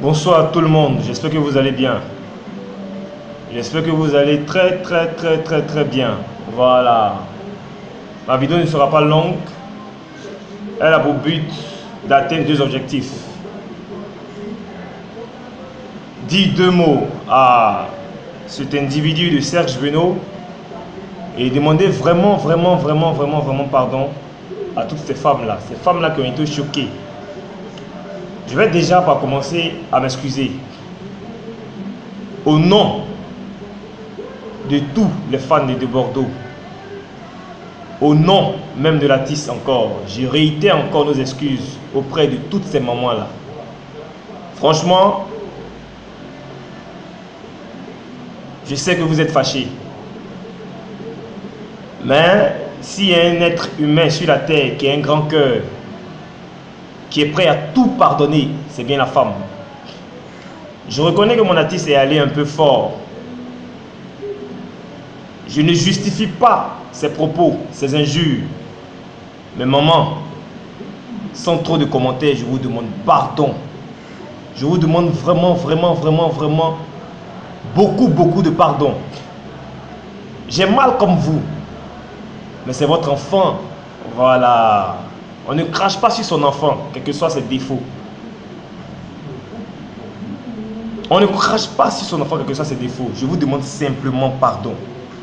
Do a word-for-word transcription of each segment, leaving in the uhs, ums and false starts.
Bonsoir à tout le monde, j'espère que vous allez bien. J'espère que vous allez très très très très très bien. Voilà. Ma vidéo ne sera pas longue. Elle a pour but d'atteindre deux objectifs. Dire deux mots à cet individu de Serge Beno et demander vraiment vraiment vraiment vraiment vraiment pardon à toutes ces femmes-là. Ces femmes-là qui ont été choquées. Je vais déjà par commencer à m'excuser. Au nom de tous les fans de Bordeaux, au nom même de l'artiste encore, je réitère encore nos excuses auprès de toutes ces mamans-là. Franchement, je sais que vous êtes fâchés. Mais s'il y a un être humain sur la terre qui a un grand cœur, qui est prêt à tout pardonner, c'est bien la femme. Je reconnais que mon artiste est allé un peu fort. Je ne justifie pas ses propos, ses injures. Mais maman, sans trop de commentaires, je vous demande pardon. Je vous demande vraiment, vraiment, vraiment, vraiment beaucoup, beaucoup de pardon. J'ai mal comme vous, mais c'est votre enfant. Voilà. On ne crache pas sur son enfant, quels que soient ses défauts. On ne crache pas sur son enfant, quels que soient ses défauts. Je vous demande simplement pardon.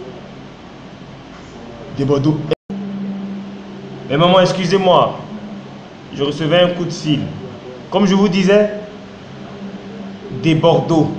De Bordeaux. Mais maman, excusez-moi. Je recevais un coup de fil. Comme je vous disais, des Bordeaux.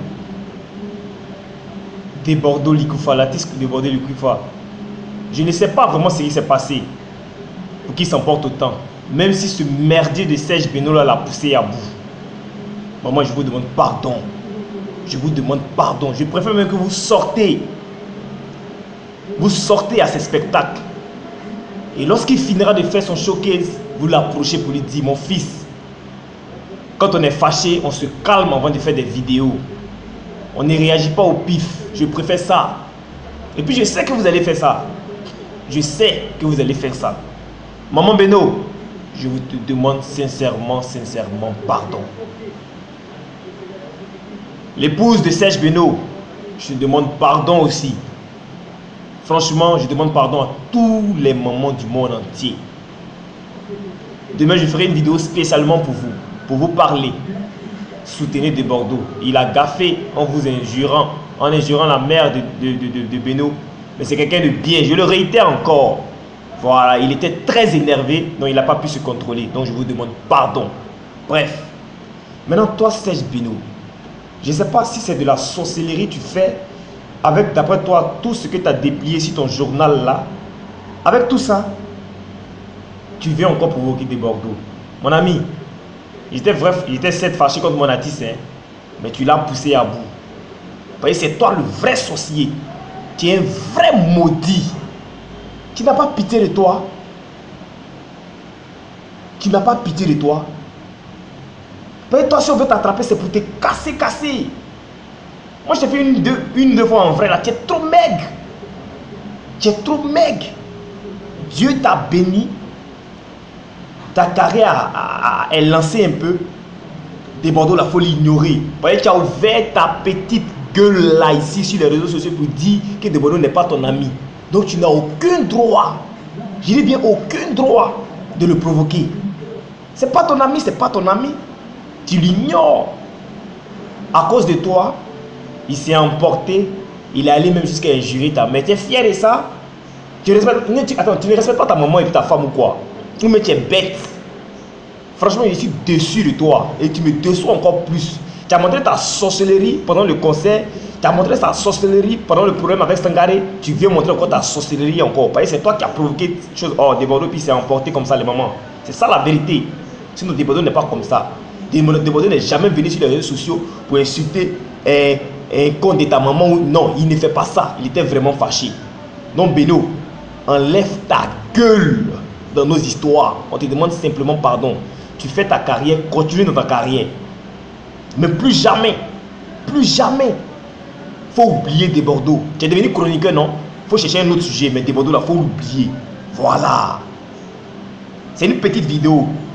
Des Bordeaux Likoufa, l'artiste de Bordeaux Likoufa. Je ne sais pas vraiment ce qui s'est passé pour qu'il s'emporte autant. Même si ce merdier de Serge Beno l'a poussé à bout. Maman, je vous demande pardon. Je vous demande pardon. Je préfère même que vous sortez. Vous sortez à ces spectacles. Et lorsqu'il finira de faire son showcase, vous l'approchez pour lui dire, mon fils, quand on est fâché, on se calme avant de faire des vidéos. On ne réagit pas au pif. Je préfère ça. Et puis je sais que vous allez faire ça. Je sais que vous allez faire ça. Maman Beno, je vous te demande sincèrement, sincèrement pardon. L'épouse de Serge Beno, je te demande pardon aussi. Franchement, je demande pardon à tous les mamans du monde entier. Demain, je ferai une vidéo spécialement pour vous, pour vous parler. Soutenez de Bordeaux. Il a gaffé en vous injurant, en injurant la mère de, de, de, de, de Beno. Mais c'est quelqu'un de bien, je le réitère encore. Voilà, il était très énervé, donc il n'a pas pu se contrôler. Donc je vous demande pardon. Bref. Maintenant, toi, Serge Beno, je ne sais pas si c'est de la sorcellerie que tu fais, avec, d'après toi, tout ce que tu as déplié sur ton journal là. Avec tout ça, tu viens encore provoquer des Bordeaux. Mon ami, il était, vrai, il était certes fâché contre mon artiste, hein, mais tu l'as poussé à bout. Parce que c'est toi le vrai sorcier. Tu es un vrai maudit. Tu n'as pas pitié de toi. Tu n'as pas pitié de toi. Parce que toi, si on veut t'attraper, c'est pour te casser, casser. Moi, je t'ai fait une deux, une, deux fois en vrai, là. Tu es trop maigre. Tu es trop maigre. Dieu t'a béni. Ta carrière a, a, a, est lancée un peu. Des Bordeaux, il faut l'ignorer. Parce que tu as ouvert ta petite gueule là, ici, sur les réseaux sociaux pour dire que De Bordeaux n'est pas ton ami. Donc tu n'as aucun droit, je dis bien aucun droit de le provoquer. C'est pas ton ami, c'est pas ton ami. Tu l'ignores. À cause de toi, il s'est emporté, il est allé même jusqu'à injurer ta mère. Tu es fier de ça? Tu respectes, tu, attends, tu ne respectes pas ta maman et ta femme ou quoi? Ou mais tu es bête. Franchement, je suis déçu de toi et tu me déçois encore plus. Tu as montré ta sorcellerie pendant le concert. Tu as montré ta sorcellerie pendant le problème avec Sangaré. Tu viens montrer encore ta sorcellerie encore. Parce que c'est toi qui as provoqué chose. Oh, De Bordeaux, puis c'est emporté comme ça les mamans. C'est ça la vérité. Sinon, De Bordeaux n'est pas comme ça. De Bordeaux n'est jamais venu sur les réseaux sociaux pour insulter un, un compte de ta maman. Non, il ne fait pas ça. Il était vraiment fâché. Non, Beno, enlève ta gueule dans nos histoires. On te demande simplement pardon. Tu fais ta carrière, continue dans ta carrière. Mais plus jamais, plus jamais, faut oublier De Bordeaux. Tu es devenu chroniqueur, non? Faut chercher un autre sujet, mais De Bordeaux, là, faut l'oublier. Voilà. C'est une petite vidéo.